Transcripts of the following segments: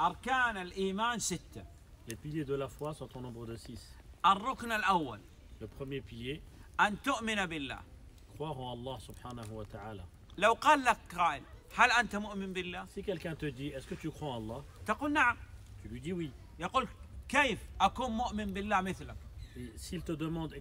أركان الإيمان 6. Les piliers de la foi sont au nombre de 6. الركن الأول Le premier pilier, أن تؤمن بالله. croire en Allah subhanahu wa ta'ala. لو قال لك قائل هل أنت مؤمن بالله؟ Si quelqu'un te dit, est-ce que tu crois en Allah? تقول نعم. Tu lui dis oui. يقول كيف أكون مؤمن بالله مثلك؟ Et s'il te demande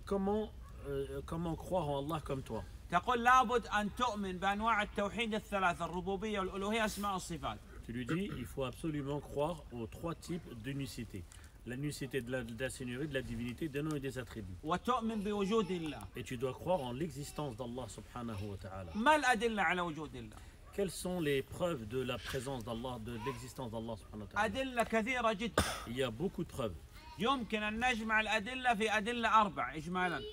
comment croire en Allah comme toi, تقول لابد أن تؤمن بأنواع التوحيد الثلاثة الربوبية والألوهية أسماء الصفات. tu lui dis, il faut absolument croire aux 3 types d'unicité. L'unicité de la Seigneurie, de la divinité, des noms et des attributs. وتؤمن بوجود الله. Et tu dois croire en l'existence d'Allah subhanahu wa ta'ala. ما الأدلة على وجود الله؟ Quelles sont les preuves de la présence d'Allah, de l'existence d'Allah subhanahu wa ta'ala? أدلة كثيرة جدا. Il y a beaucoup de preuves. يمكن أن نجمع الأدلة في أدلة 4 إجمالا.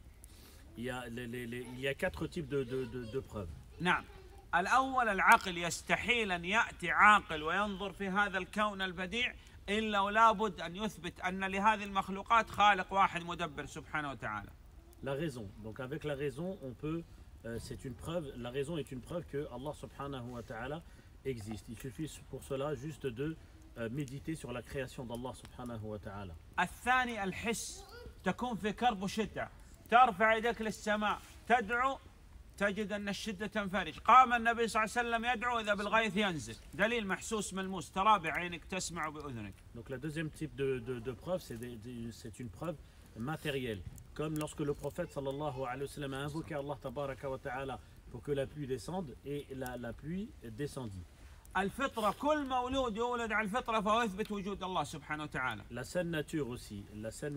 Il y a 4 types de preuves. نعم. الأول العقل يستحيل أن يأتي عاقل وينظر في هذا الكون البديع إلا ولابد أن يثبت أن لهذه المخلوقات خالق واحد مدبر سبحانه وتعالى. La raison. Donc avec la raison, on peut, c'est une preuve, la raison est une preuve que Allah subhanahu wa ta'ala existe. Il suffit pour cela juste de méditer sur la création d'Allah subhanahu wa ta'ala. الثاني الحس تكون في كرب وشدة ترفع يدك للسماء تدعو تجد أن الشدة تنفرج. قام النبي صلى الله عليه وسلم يدعو إذا بالغيث ينزل. دليل محسوس ملموس ترى بعينك تسمع بأذنك. Donc le deuxième type de preuve, c'est une preuve matérielle. Comme lorsque le prophète sallallahu alayhi wa sallam a invoqué Allah tabaraka wa ta'ala pour que la pluie descende, et la pluie descendit. الفطرة كل مولود يولد على الفطرة فهو يثبت وجود الله سبحانه وتعالى. La saine nature aussi, la saine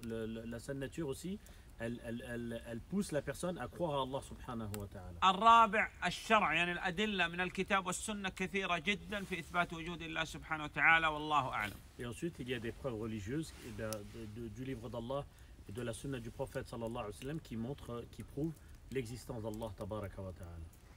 nature aussi, elle pousse la personne à croire à Allah subhanahu wa ta'ala. الرابع الشرع يعني الأدلة من الكتاب والسنة كثيرة جدا في إثبات وجود الله سبحانه وتعالى والله أعلم. Et ensuite, il y a des preuves religieuses du livre d'Allah et de la sunna du prophète sallallahu alayhi wa sallam qui prouvent l'existence d'Allah tabaraka wa ta'ala.